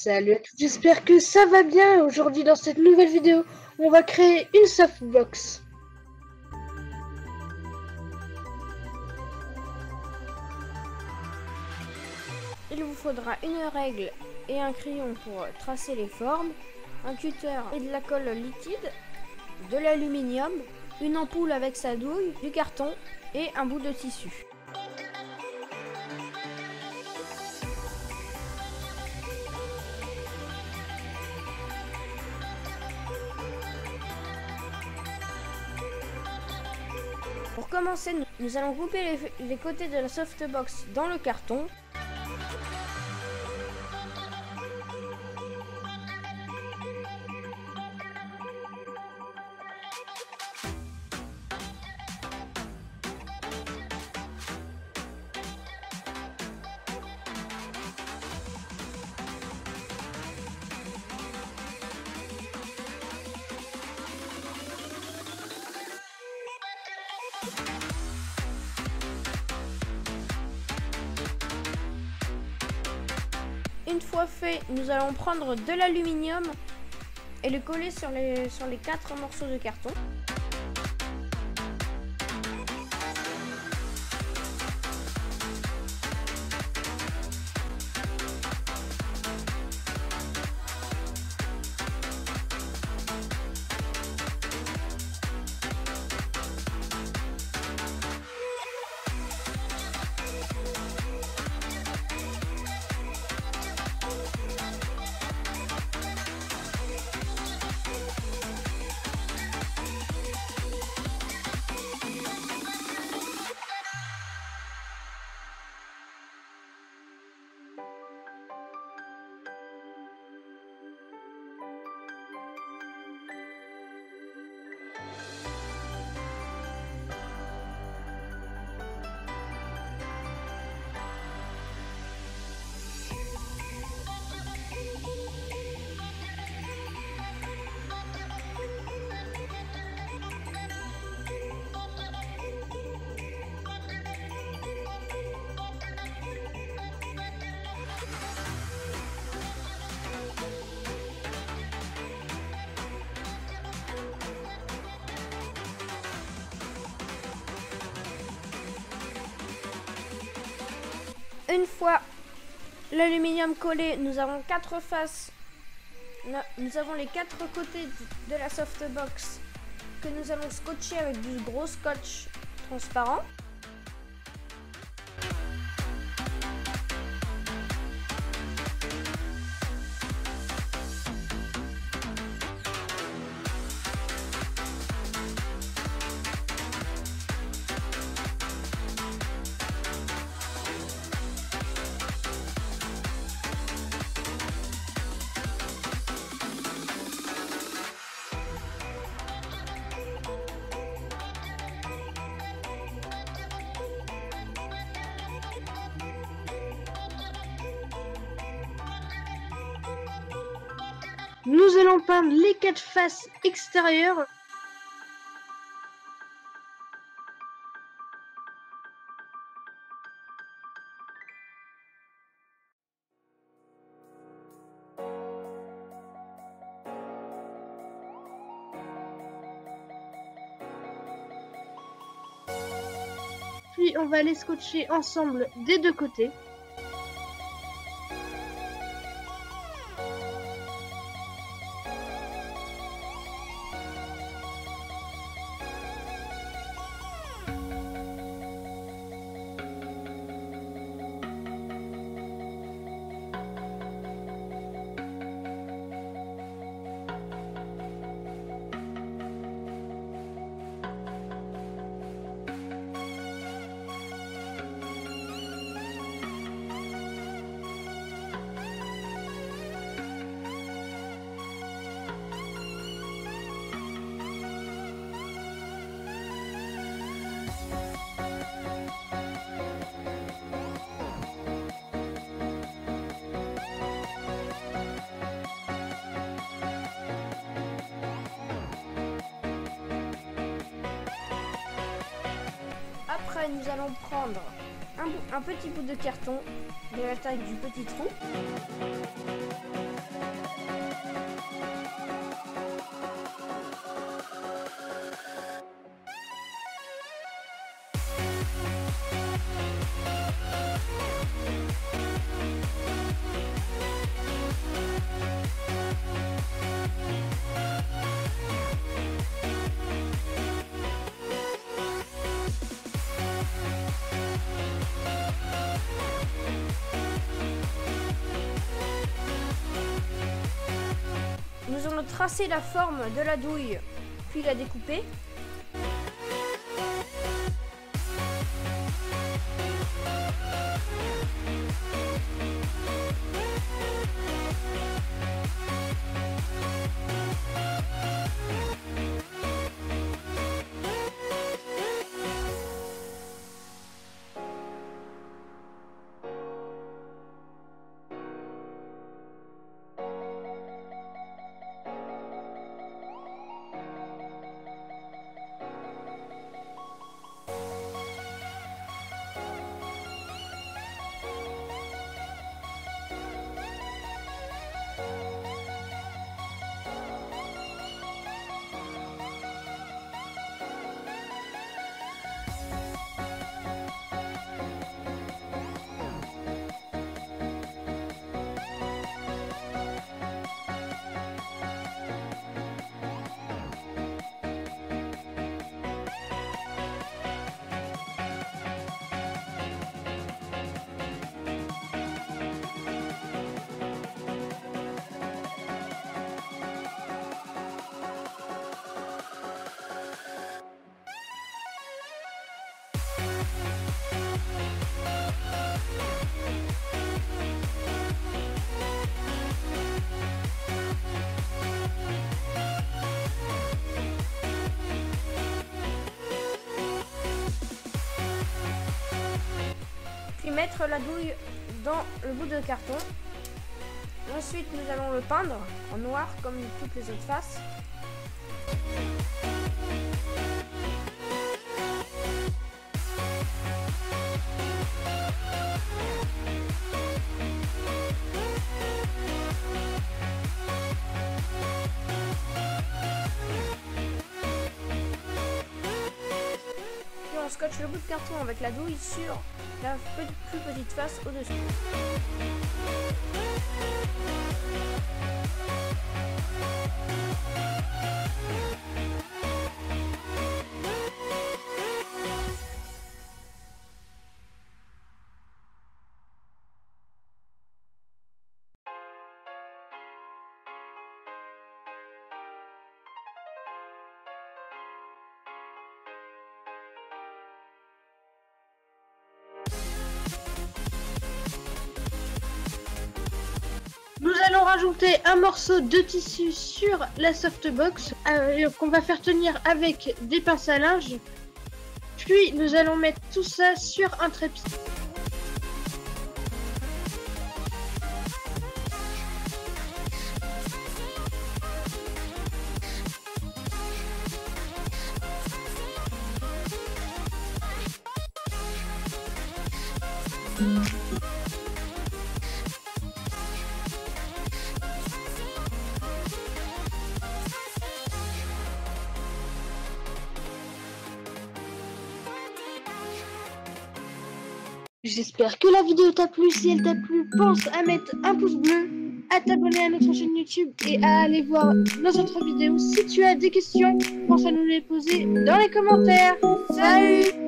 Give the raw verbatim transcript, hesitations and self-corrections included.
Salut à tous, j'espère que ça va bien. Aujourd'hui dans cette nouvelle vidéo, on va créer une softbox. Il vous faudra une règle et un crayon pour tracer les formes, un cutter et de la colle liquide, de l'aluminium, une ampoule avec sa douille, du carton et un bout de tissu. Pour commencer, nous allons couper les, les côtés de la softbox dans le carton. Une fois fait, nous allons prendre de l'aluminium et le coller sur les, sur les quatre morceaux de carton. Une fois l'aluminium collé, nous avons quatre faces, nous avons les quatre côtés de la softbox que nous allons scotcher avec du gros scotch transparent. Nous allons peindre les quatre faces extérieures. Puis on va les scotcher ensemble des deux côtés. Après, nous allons prendre un, bout, un petit bout de carton de la taille du petit trou. Nous allons tracer la forme de la douille, puis la découper. Puis mettre la douille dans le bout de carton. Ensuite, nous allons le peindre en noir comme toutes les autres faces. Puis on scotche le bout de carton avec la douille sur la plus petite face au-dessus. Nous allons rajouter un morceau de tissu sur la softbox euh, qu'on va faire tenir avec des pinces à linge. Puis nous allons mettre tout ça sur un trépied. J'espère que la vidéo t'a plu. Si elle t'a plu, pense à mettre un pouce bleu, à t'abonner à notre chaîne YouTube et à aller voir nos autres vidéos. Si tu as des questions, pense à nous les poser dans les commentaires. Salut!